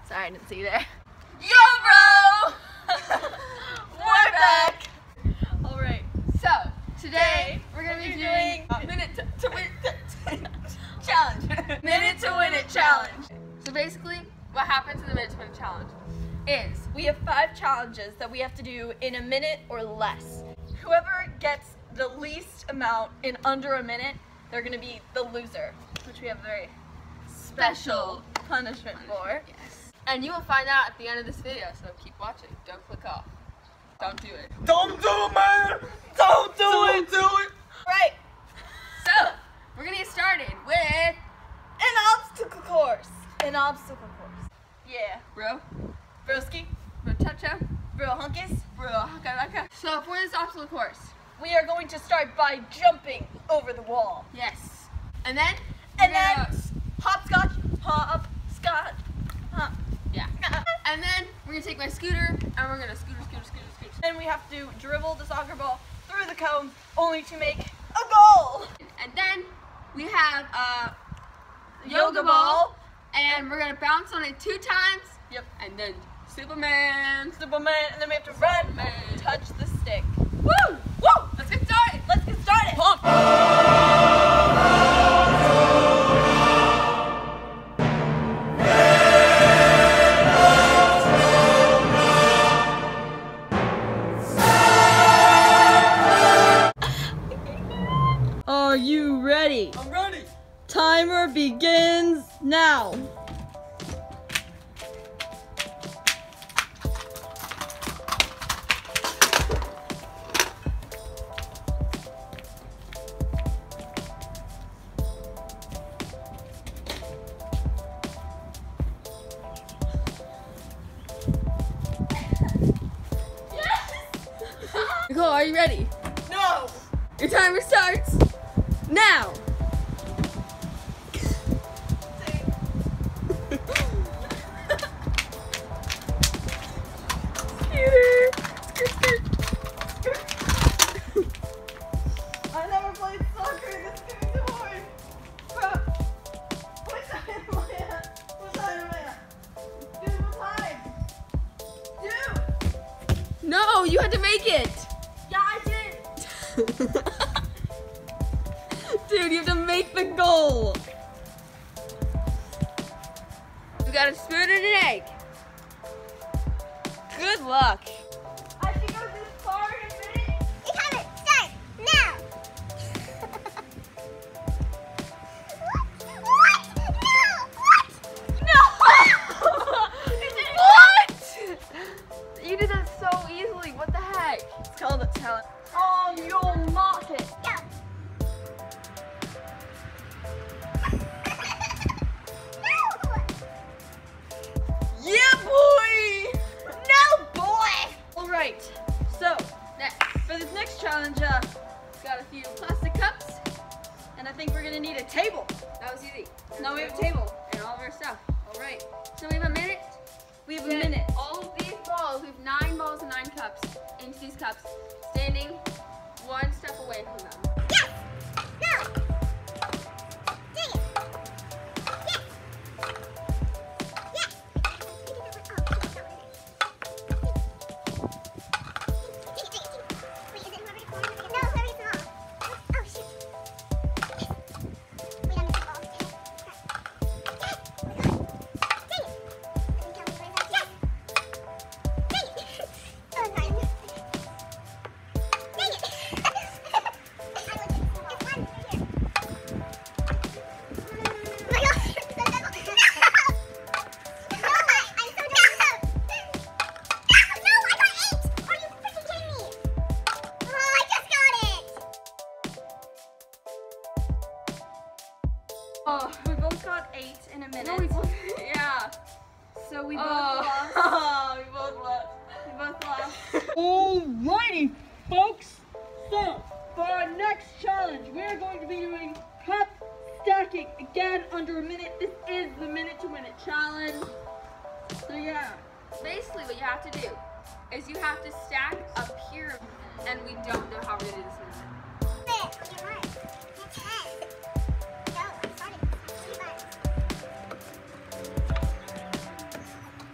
Sorry, I didn't see you there. Yo, bro! We're back! Alright, so today we're going to be doing a minute to win challenge. Minute to win it challenge. So basically, what happens in the minute to win it challenge is we have 5 challenges that we have to do in a minute or less. Whoever gets the least amount in under a minute, they're going to be the loser, which we have a very special punishment for. Yes. And you will find out at the end of this video, so keep watching. Don't click off. Don't do it. Don't do it, man! Don't do it! Right. So, we're going to get started with an obstacle course. An obstacle course. Yeah. Bro. Broski. Bro Chacha. Bro Hunkus. Bro Haka Laka. So, for this obstacle course, we are going to start by jumping over the wall. Yes. And then hopscotch, hopscotch, hop. Yeah. And then we're gonna take my scooter and we're gonna scooter. Then we have to dribble the soccer ball through the cone only to make a goal. And then we have a yoga ball and we're gonna bounce on it 2 times. Yep. And then Superman, and then we have to run and touch the stick. Woo! Woo! Let's get started. Let's get started. Pump. Are you ready? I'm ready. Timer begins now. Nicole, are you ready? No! Your timer starts now. I never played soccer. This is too hard. What time am I at? What time am I at? Dude, what time? Dude! No, you had to make it. Yeah, I did. Dude, you have to make the goal. We got a spoon and an egg. Good luck. I should go this far in a minute. The timer starts now. What? You did that so easily. What the heck? It's called a talent. Oh, you'll mock it. Go. Yeah, boy! No, boy! All right, so for this next challenge, got a few plastic cups, and I think we're gonna need a table. That was easy. Now we have a table and all of our stuff. All right, so we have a minute. We have a minute. All of these balls, we have 9 balls and 9 cups into these cups, standing 1 step away from them. Yes. No. Dang it. Yes. Wait, is it whoever gets one? No, whoever gets them all. Oh, shoot. Wait, I missed the ball. Yes. Oh, my God. Dang it. I think Calvin's right there. Yes. Dang it. So annoying. Dang it. I would just, it's one right here. Oh my God. No. No, I'm so done. No, I got 8. Are you freaking kidding me? Oh, I just got it. Oh, We both got 8 in a minute. no, we both, yeah. So we both Oh, lost. we both lost. We both lost. Alrighty, folks. So, for our next challenge, we are going to be doing cup stacking again under a minute. This is the minute to win it challenge. So yeah. Basically, what you have to do is you have to stack a pyramid, and we don't know how we're gonna do this in a minute. Wait, you're right. It's 10. Go, I started.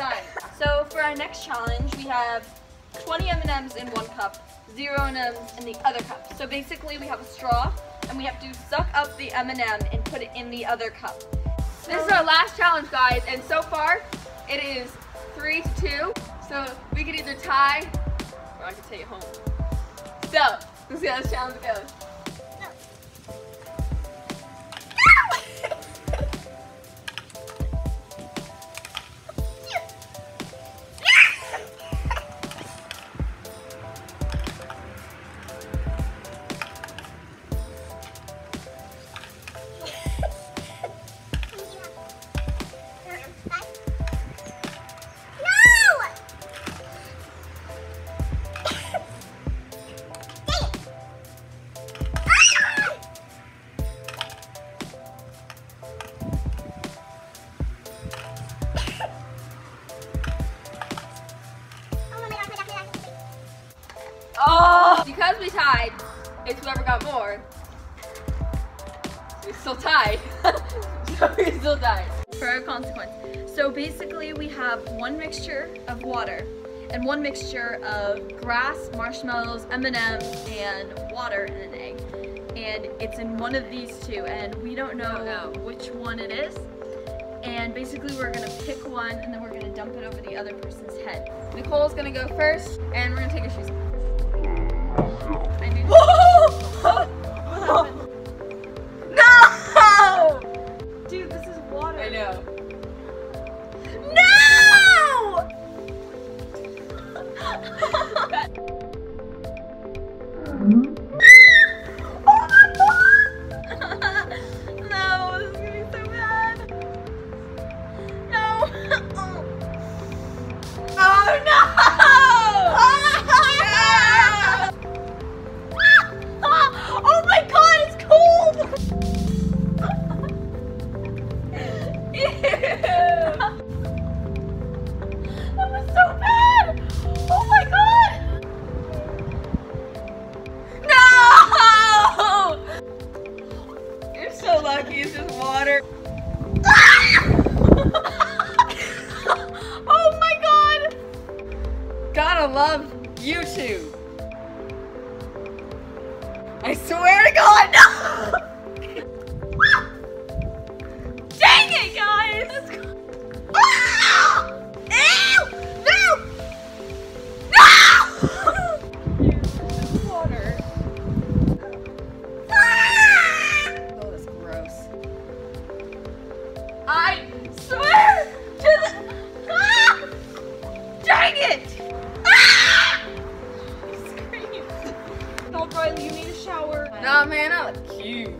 time. So for our next challenge, we have 20 M&Ms in one cup, 0 M&Ms in the other cup. So basically we have a straw and we have to suck up the M&M and put it in the other cup. This is our last challenge, guys, and so far it is 3-2. So we can either tie or I can take it home. So let's see how this challenge goes. Oh! Because we tied, it's whoever got more. We're still tied. So we're still tied. For our consequence. So basically we have one mixture of water and one mixture of grass, marshmallows, M&Ms, and water and an egg. And it's in one of these two and we don't know which one it is. And basically we're gonna pick one and then we're gonna dump it over the other person's head. Nicole's gonna go first and we're gonna take her shoes off. I need What happened? No! Dude, this is water. I know. No! No, this is gonna be so bad. No. Oh no! Oh my god, it's cold! That was so bad! Oh my god! No! You're so lucky it's just water. Oh my god! Gotta love YouTube. I swear to God, no! Dang it, guys! Ah! Ew! No! No! Water. Oh, that's gross. I swear to the... Ah! Dang it! Ah! No, Riley, you need a shower. Nah, man, I look cute.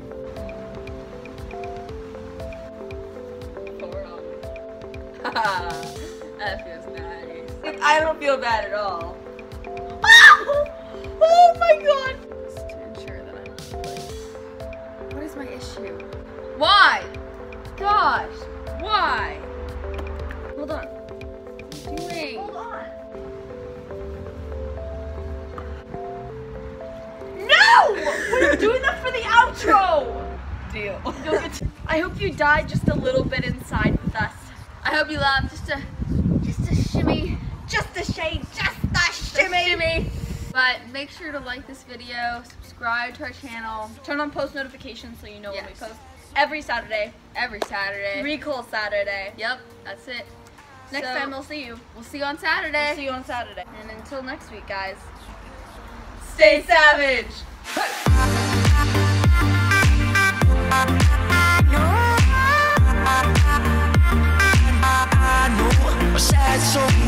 Pour it on me. Haha, that feels nice. I don't feel bad at all. Ah! Oh my god! Just to ensure that I'm like, what is my issue? Why? Gosh, why? Hold on. What are you doing? Hold on. No! We're doing that for the outro! Deal. I hope you died just a little bit inside with us. I hope you laughed. Just a shimmy. Just a shade, just a Just a shimmy. shimmy. But make sure to like this video, subscribe to our channel Turn on post notifications so you know when we Yes. post. Every Saturday. every Saturday. Recall Saturday. Yep, that's it. Next So, time we'll see you. We'll see you on Saturday. See you on Saturday. And until next week, guys. Stay savage. I know, sad so